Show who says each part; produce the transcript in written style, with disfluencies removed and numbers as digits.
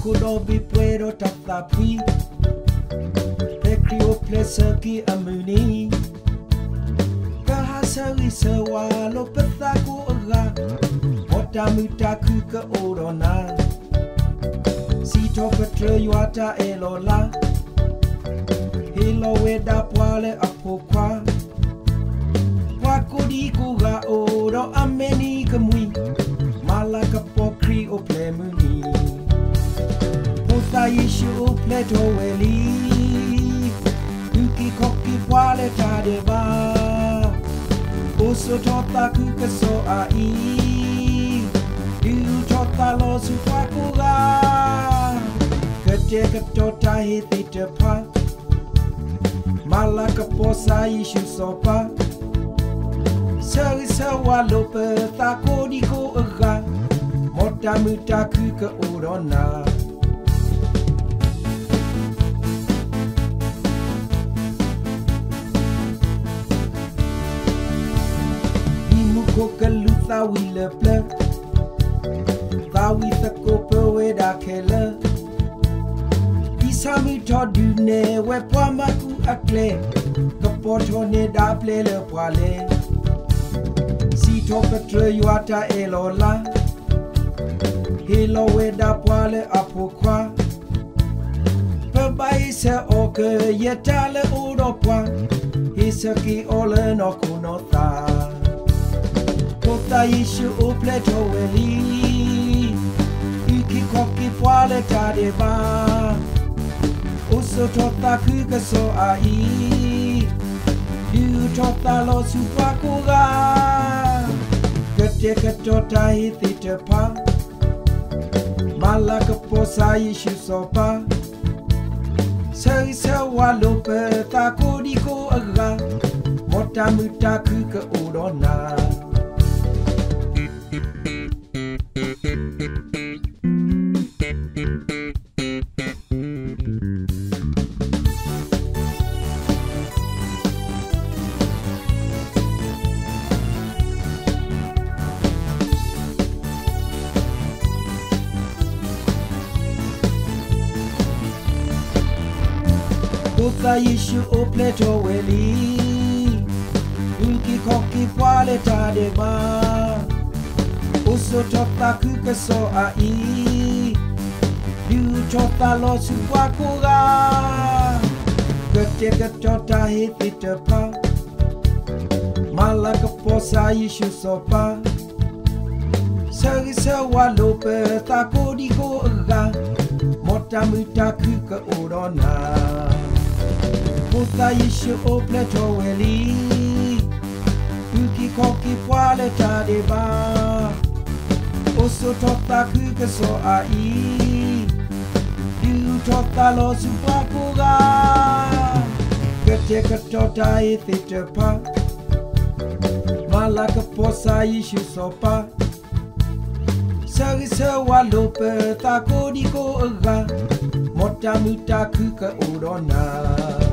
Speaker 1: Kudobi puedo tatapui Pekrio plesaki amuni Kahasari sewalo petaku ora Otamutaku ke orona Sito petre yuata elola Hilo weda poale apokwa Wakodi kuga oro ameni kemui Malaka pokri o plemuni Pota yishu o pleto weli Uki koki poale tadeba Oso tota kuka so ai Du tota lo sufakuga Kete ketota hithi tepa Malaka posa yishu sopa Sari sawalo petako di ko ega Mota mutaku ke orona Imuko ke lutha wile ple Tawi tako peweda kele Isami todune we pwamaku akle Kapotone da ple le poale Sito petre yuata elola Hilo weda poale apokwa Pebai se oke yetale uropwa Hisaki ole no kunota Kota yishu upleto weli Iki koki poale tadeba Uso tota kuka so ai Du tota lo supakuga Kete ketota hithi tepa Malaka posa yishu sopa Sari sawalo petako di ko aga Mota mutaku ke orona Kota yishu o pleto weli Uki koki poale tadeba Uso tota kuka so ai Du tota lo supakuga Kete ketota hithi tepa Malaka posa yishu sopa Sari sawalo petako di ko ega Mota mutaku ke orona Kota yishu o pleto weli Uki koki poale tadeba Oso tota kuka so ai Du tota lo supakuga Kete ketota hithi tepa Malaka posa yishu sopa Sari sawalo petako di ko ega Mota mutaku ke orona